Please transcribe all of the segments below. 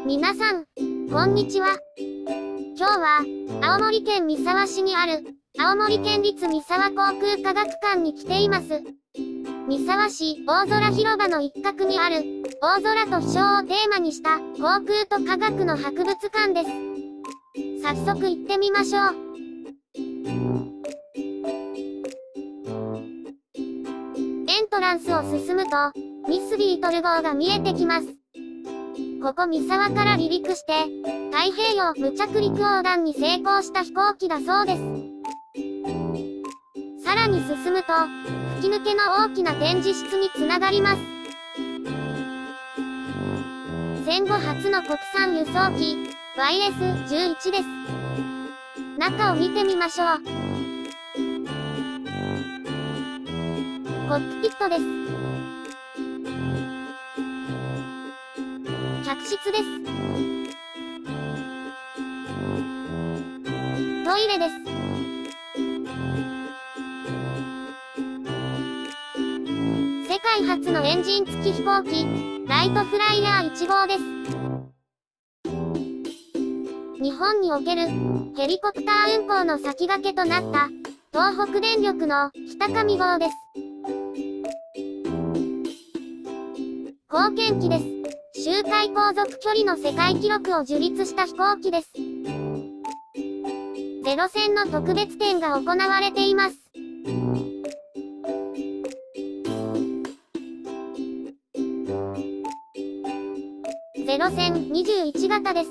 皆さん、こんにちは。今日は、青森県三沢市にある、青森県立三沢航空科学館に来ています。三沢市大空広場の一角にある、大空と飛翔をテーマにした航空と科学の博物館です。早速行ってみましょう。エントランスを進むと、ミスビートル号が見えてきます。ここ三沢から離陸して、太平洋無着陸横断に成功した飛行機だそうです。さらに進むと、吹き抜けの大きな展示室につながります。戦後初の国産輸送機、YS-11 です。中を見てみましょう。コックピットです。客室です。トイレです。世界初のエンジン付き飛行機、ライトフライヤー1号です。日本におけるヘリコプター運航の先駆けとなった東北電力の北上号です。貢献機です。周回航続距離の世界記録を樹立した飛行機です。ゼロ戦の特別展が行われています。ゼロ戦21型です。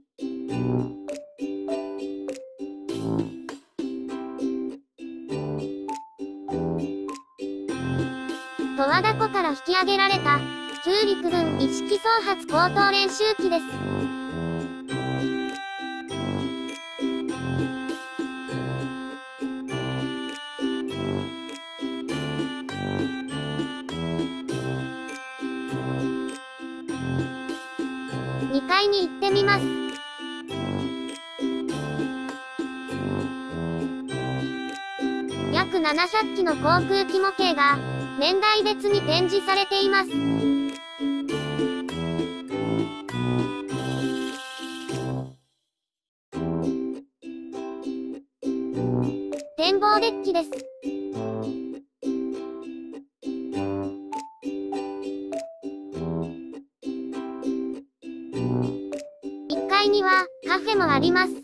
十和田湖から引き上げられた旧陸軍一式総発高等練習機です。2階に行ってみます。約700機の航空機模型が年代別に展示されています。展望デッキです。1階にはカフェもあります。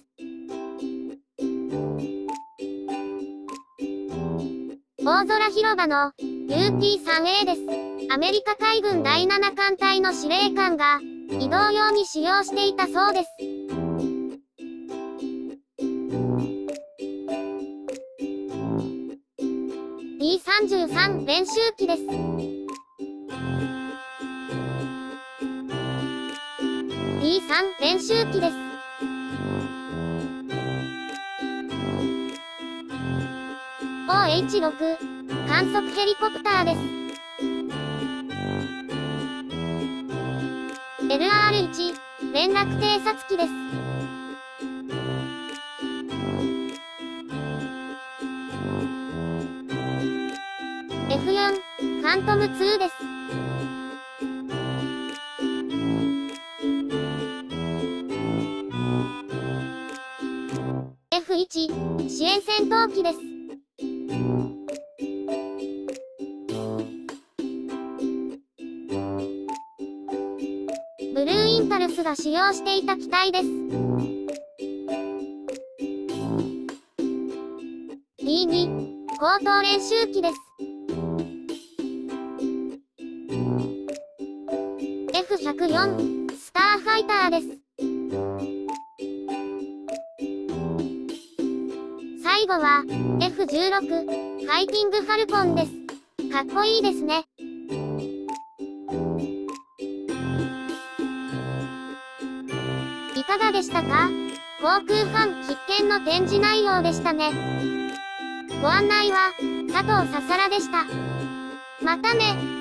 大空広場の UT-3A です。アメリカ海軍第7艦隊の司令官が移動用に使用していたそうです。D33 練習機です。D3 練習機です。OH6 観測ヘリコプターです。LR1 連絡偵察機です。F4 ファントム2です。F1 支援戦闘機です。ブルーインパルスが使用していた機体です。D2 高等練習機です。F104 スターファイターです。最後は F16 ファイティングファルコンです。かっこいいですね。いかがでしたか？航空ファン必見の展示内容でしたね。ご案内は佐藤ささらでした。またね。